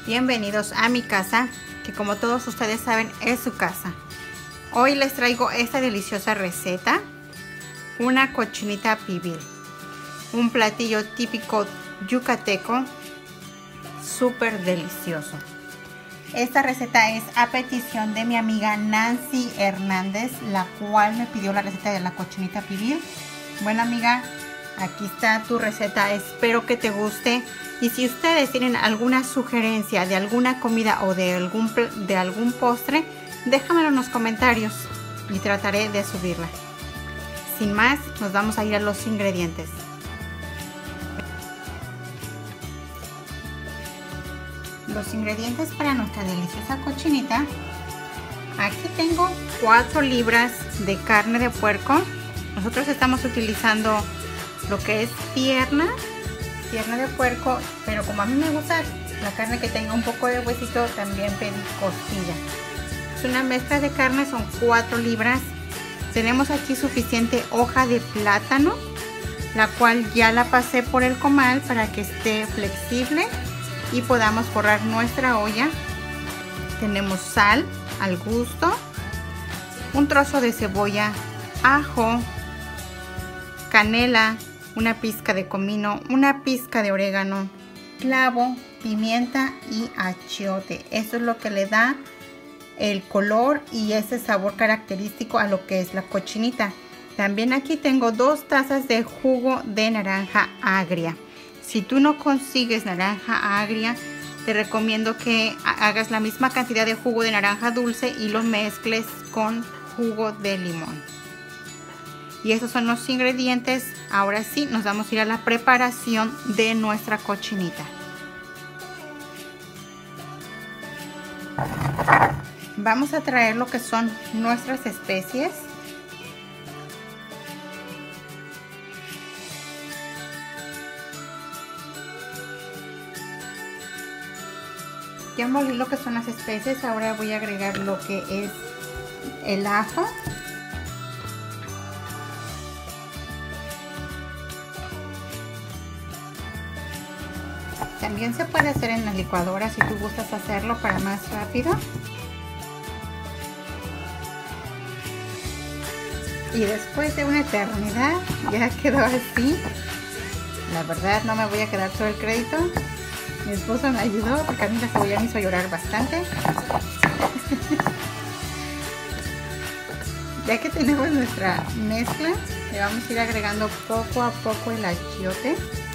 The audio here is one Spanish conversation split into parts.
Bienvenidos a mi casa, que como todos ustedes saben es su casa. Hoy les traigo esta deliciosa receta, una cochinita pibil, un platillo típico yucateco, súper delicioso. Esta receta es a petición de mi amiga Nancy Hernández, la cual me pidió la receta de la cochinita pibil. Bueno, amiga, aquí está tu receta, espero que te guste. Y si ustedes tienen alguna sugerencia de alguna comida o de algún postre, déjamelo en los comentarios y trataré de subirla. Sin más, nos vamos a ir a los ingredientes. Los ingredientes para nuestra deliciosa cochinita. Aquí tengo 4 libras de carne de puerco. Nosotros estamos utilizando lo que es pierna de puerco, pero como a mí me gusta la carne que tenga un poco de huesito, también pedí costilla. Es una mezcla de carne, son 4 libras. Tenemos aquí suficiente hoja de plátano, la cual ya la pasé por el comal para que esté flexible y podamos forrar nuestra olla. Tenemos sal al gusto, un trozo de cebolla, ajo, canela, una pizca de comino, una pizca de orégano, clavo, pimienta y achiote. Eso es lo que le da el color y ese sabor característico a lo que es la cochinita. También aquí tengo 2 tazas de jugo de naranja agria. Si tú no consigues naranja agria, te recomiendo que hagas la misma cantidad de jugo de naranja dulce y lo mezcles con jugo de limón. Y esos son los ingredientes. Ahora sí, nos vamos a ir a la preparación de nuestra cochinita. Vamos a traer lo que son nuestras especies. Ya molí lo que son las especies. Ahora voy a agregar lo que es el ajo. También se puede hacer en la licuadora si tú gustas hacerlo para más rápido. Y después de una eternidad ya quedó así. La verdad no me voy a quedar todo el crédito. Mi esposo me ayudó porque a mí la cebolla me hizo llorar bastante. Ya que tenemos nuestra mezcla, le vamos a ir agregando poco a poco el achiote.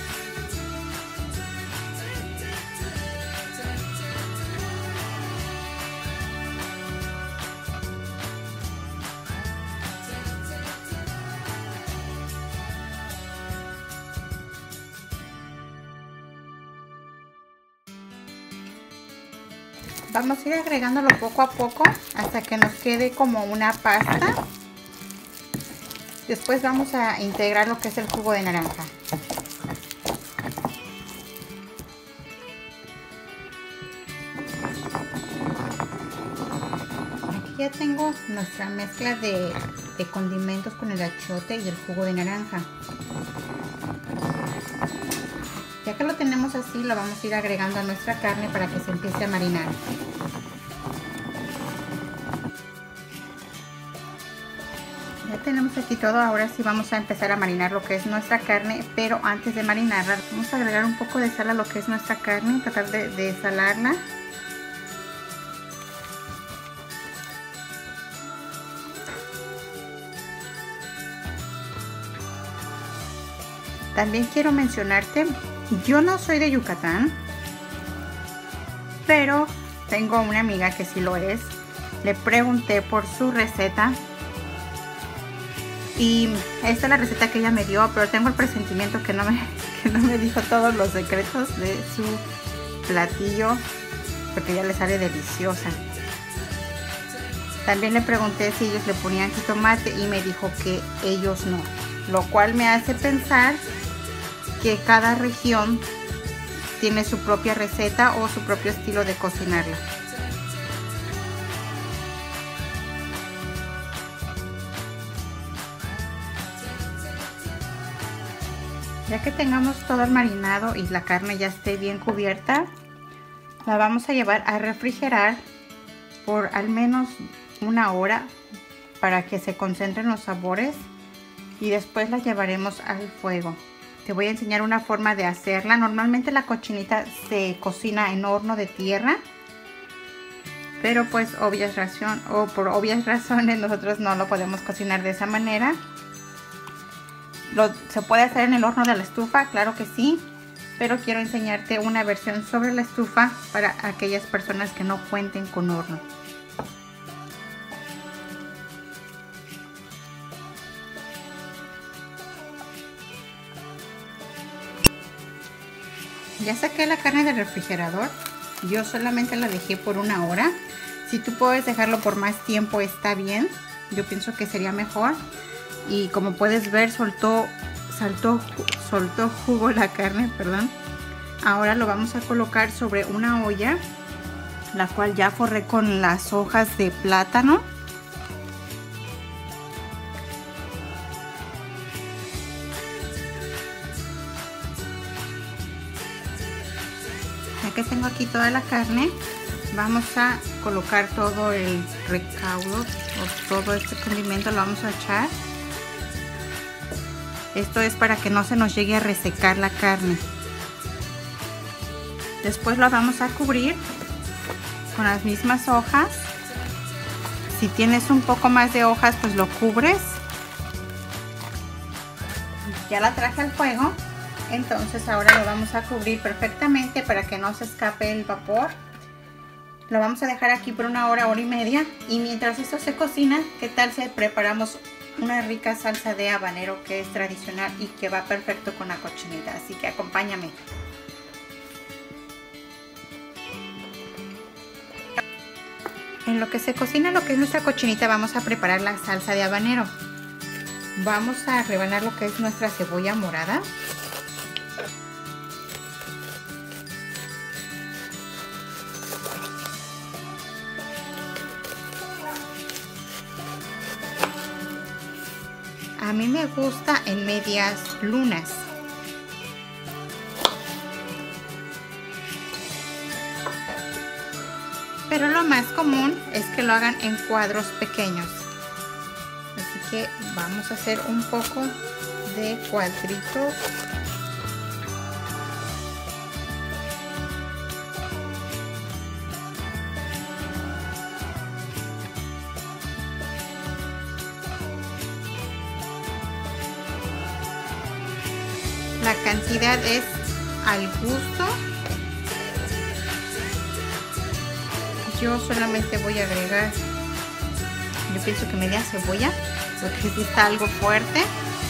Vamos a ir agregándolo poco a poco hasta que nos quede como una pasta. Después vamos a integrar lo que es el jugo de naranja. Aquí ya tengo nuestra mezcla de condimentos con el achiote y el jugo de naranja. Ya que lo tenemos así, lo vamos a ir agregando a nuestra carne para que se empiece a marinar. Ya tenemos aquí todo, ahora sí vamos a empezar a marinar lo que es nuestra carne, pero antes de marinarla vamos a agregar un poco de sal a lo que es nuestra carne, tratar de salarla. También quiero mencionarte, yo no soy de Yucatán, pero tengo una amiga que sí lo es. Le pregunté por su receta y esta es la receta que ella me dio, pero tengo el presentimiento que no me dijo todos los secretos de su platillo, porque ella le sale deliciosa. También le pregunté si ellos le ponían jitomate y me dijo que ellos no, lo cual me hace pensar que cada región tiene su propia receta o su propio estilo de cocinarla. Ya que tengamos todo el marinado y la carne ya esté bien cubierta, La vamos a llevar a refrigerar por al menos 1 hora para que se concentren los sabores y después la llevaremos al fuego. Te voy a enseñar una forma de hacerla. Normalmente la cochinita se cocina en horno de tierra, pero pues por obvias razones nosotros no lo podemos cocinar de esa manera. ¿Se puede hacer en el horno de la estufa? Claro que sí, pero quiero enseñarte una versión sobre la estufa para aquellas personas que no cuenten con horno. Ya saqué la carne del refrigerador. Yo solamente la dejé por 1 hora. Si tú puedes dejarlo por más tiempo está bien. Yo pienso que sería mejor. Y como puedes ver, soltó jugo la carne, perdón. Ahora lo vamos a colocar sobre una olla, la cual ya forré con las hojas de plátano. Ya que tengo aquí toda la carne, vamos a colocar todo el recaudo o todo este condimento, lo vamos a echar. Esto es para que no se nos llegue a resecar la carne. Después lo vamos a cubrir con las mismas hojas. Si tienes un poco más de hojas, pues lo cubres. Ya la traje al fuego. Entonces ahora lo vamos a cubrir perfectamente para que no se escape el vapor. Lo vamos a dejar aquí por 1 hora, hora y media. Y mientras esto se cocina, ¿qué tal si preparamos una rica salsa de habanero que es tradicional y que va perfecto con la cochinita? Así que acompáñame. En lo que se cocina lo que es nuestra cochinita, vamos a preparar la salsa de habanero. Vamos a rebanar lo que es nuestra cebolla morada. A mí me gusta en medias lunas. Pero lo más común es que lo hagan en cuadros pequeños. Así que vamos a hacer un poco de cuadritos. La cantidad es al gusto. Yo solamente voy a agregar, yo pienso que media cebolla, porque sí está algo fuerte.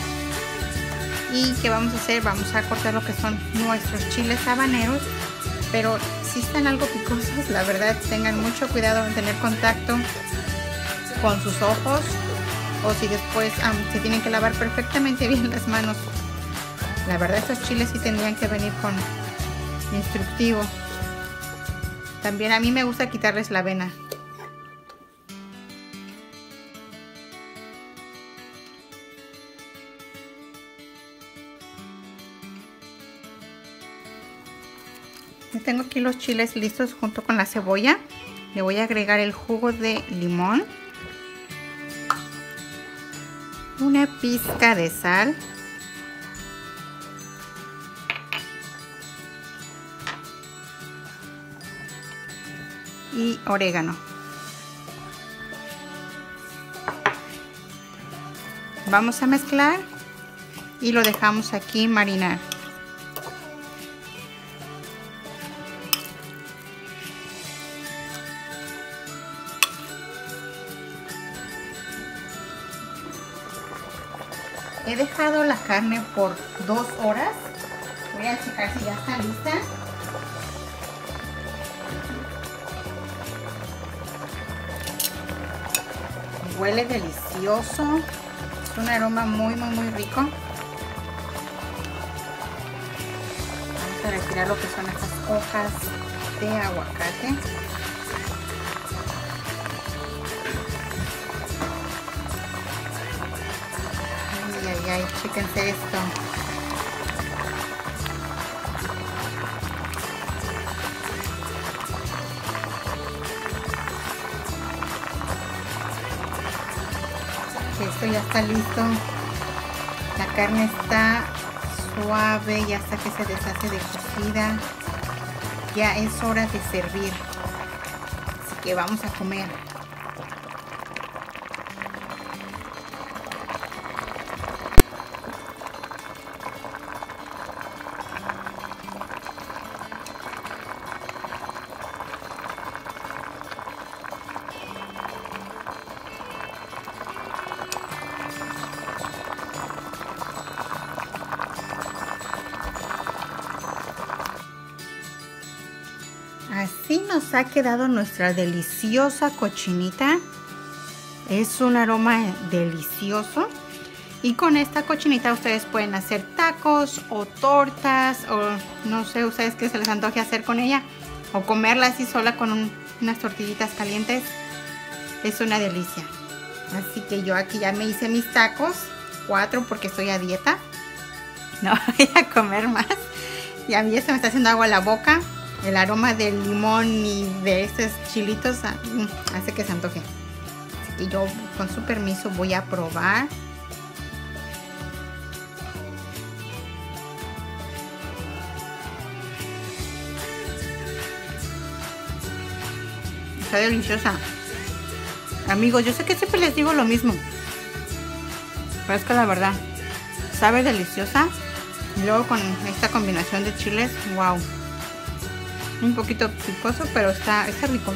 Y ¿qué vamos a hacer? Vamos a cortar lo que son nuestros chiles habaneros, pero si están algo picosos, la verdad tengan mucho cuidado en tener contacto con sus ojos, o si después se tienen que lavar perfectamente bien las manos. La verdad estos chiles sí tendrían que venir con instructivo. También a mí me gusta quitarles la avena. Ya tengo aquí los chiles listos junto con la cebolla. Le voy a agregar el jugo de limón, una pizca de sal, y orégano. Vamos a mezclar y lo dejamos aquí marinar. He dejado la carne por 2 horas. Voy a checar si ya está lista. Huele delicioso, es un aroma muy rico. Vamos a retirar lo que son estas hojas de aguacate. Ay, chéquense esto. ya está listo. La carne está suave, ya hasta que se deshace de cocida. Ya es hora de servir. Así que vamos a comer. Así nos ha quedado nuestra deliciosa cochinita. Es un aroma delicioso. Y con esta cochinita ustedes pueden hacer tacos o tortas o no sé ustedes qué se les antoje hacer con ella. O comerla así sola con unas tortillitas calientes. Es una delicia. Así que yo aquí ya me hice mis tacos. 4 porque estoy a dieta. No voy a comer más. Y a mí ya se me está haciendo agua a la boca. El aroma del limón y de estos chilitos hace que se antoje. Así que yo con su permiso voy a probar. Está deliciosa. Amigos, yo sé que siempre les digo lo mismo. Pero es que la verdad, sabe deliciosa. Y luego con esta combinación de chiles, wow. Un poquito picoso, pero está rico.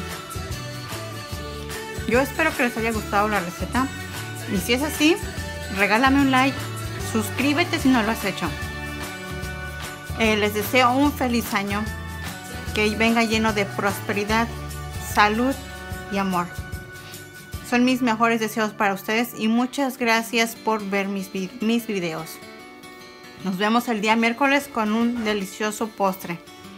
Yo espero que les haya gustado la receta. Y si es así, regálame un like. Suscríbete si no lo has hecho. Les deseo un feliz año. Que venga lleno de prosperidad, salud y amor. Son mis mejores deseos para ustedes. Y muchas gracias por ver mis videos. Nos vemos el día miércoles con un delicioso postre.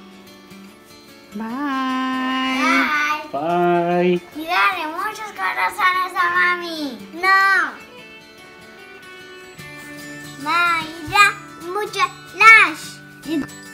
Bye. Bye. Y dale muchos corazones a mami. No. Bye. Da muchas likes.